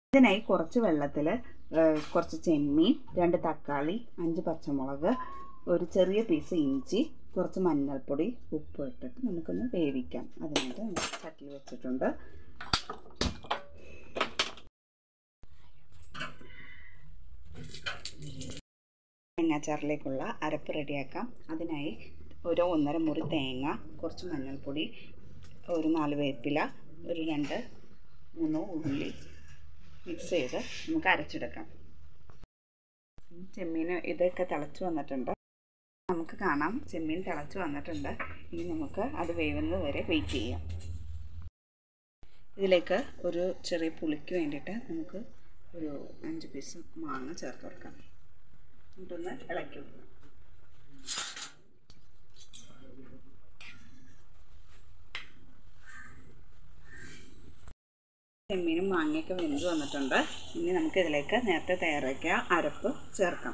ഇതിനായി കുറച്ച് വെള്ളത്തിൽ കുറച്ച് ചെമ്മീൻ, 2 തക്കാളി, 5 പച്ചമുളക്, ഒരു ചെറിയ പീസ് ഇഞ്ചി, കുറച്ച് മഞ്ഞൾപ്പൊടി, ഉപ്പ് ഇട്ടിട്ട് നമുക്കൊന്ന് വേവിക്കാം. അതിനായിട്ട് നമ്മൾ ചട്ടി വെച്ചിട്ടുണ്ട്. തേങ്ങാച്ചാറിലേക്കുള്ള അരപ്പ് റെഡിയാക്കാം. അതിനായി ഒരു 1.5 മുറി തേങ്ങ, കുറച്ച് മഞ്ഞൾപ്പൊടി, ഒരു 4 വേപ്പില, ഒരു 2-3 ഉള്ളി മിക്സ് ചെയ്ത് നമുക്ക് അരച്ചെടുക്കാം. ചെമ്മീൻ ഇതൊക്കെ തിളച്ച് വന്നിട്ടുണ്ട്. നമുക്ക് കാണാം ചെമ്മീൻ തിളച്ച് വന്നിട്ടുണ്ട്. ഇനി നമുക്ക് അത് വേവുന്നത് വരെ വെയിറ്റ് ചെയ്യാം. ഇതിലേക്ക് ഒരു ചെറിയ പുളിക്ക് വേണ്ടിയിട്ട് നമുക്ക് ഒരു 5 പീസ് മാങ്ങ ചേർത്ത് കൊടുക്കാം. എന്നിട്ടൊന്ന് ഇളക്കി വെക്കാം. ചെമ്മീനും മാങ്ങയൊക്കെ വെന്ത് വന്നിട്ടുണ്ട്. ഇനി നമുക്ക് ഇതിലേക്ക് നേരത്തെ തയ്യാറാക്കിയ അരപ്പ് ചേർക്കാം.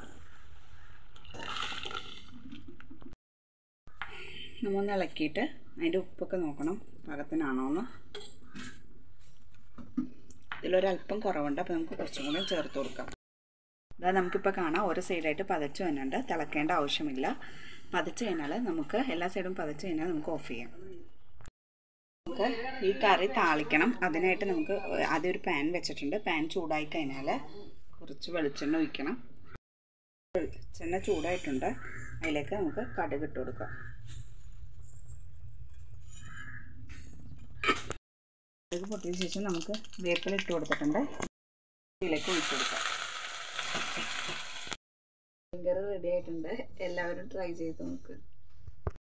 നമ്മൊന്ന് ഇളക്കിയിട്ട് അതിൻ്റെ ഉപ്പൊക്കെ നോക്കണം പാകത്തിനാണോ എന്ന്. ഇതിലൊരല്പം കുറവുണ്ട്, അപ്പോൾ നമുക്ക് കുറച്ചും കൂടി ചേർത്ത് കൊടുക്കാം. അതായത് നമുക്കിപ്പോൾ കാണാം ഒരു സൈഡായിട്ട് പതച്ച് വന്നിട്ടുണ്ട്. തിളക്കേണ്ട ആവശ്യമില്ല. പതച്ച് കഴിഞ്ഞാൽ നമുക്ക് എല്ലാ സൈഡും പതച്ച് കഴിഞ്ഞാൽ നമുക്ക് ഓഫ് ചെയ്യാം. നമുക്ക് ഈ കറി താളിക്കണം. അതിനായിട്ട് നമുക്ക് ആദ്യം ഒരു പാൻ വെച്ചിട്ടുണ്ട്. പാൻ ചൂടായി കഴിഞ്ഞാൽ കുറച്ച് വെളിച്ചെണ്ണ ഒഴിക്കണം. വെളിച്ചെണ്ണ ചൂടായിട്ടുണ്ട്. അതിലേക്ക് നമുക്ക് കടുക് ഇട്ട് കൊടുക്കാം. കടുക് പൊട്ടിയ ശേഷം നമുക്ക് വേപ്പില ഇട്ട് കൊടുത്തിട്ടുണ്ട്. ഇതിലേക്ക് ഒഴിച്ചു കൊടുക്കാം. കറി റെഡി ആയിട്ടുണ്ട്. എല്ലാവരും ട്രൈ ചെയ്ത് നോക്ക്.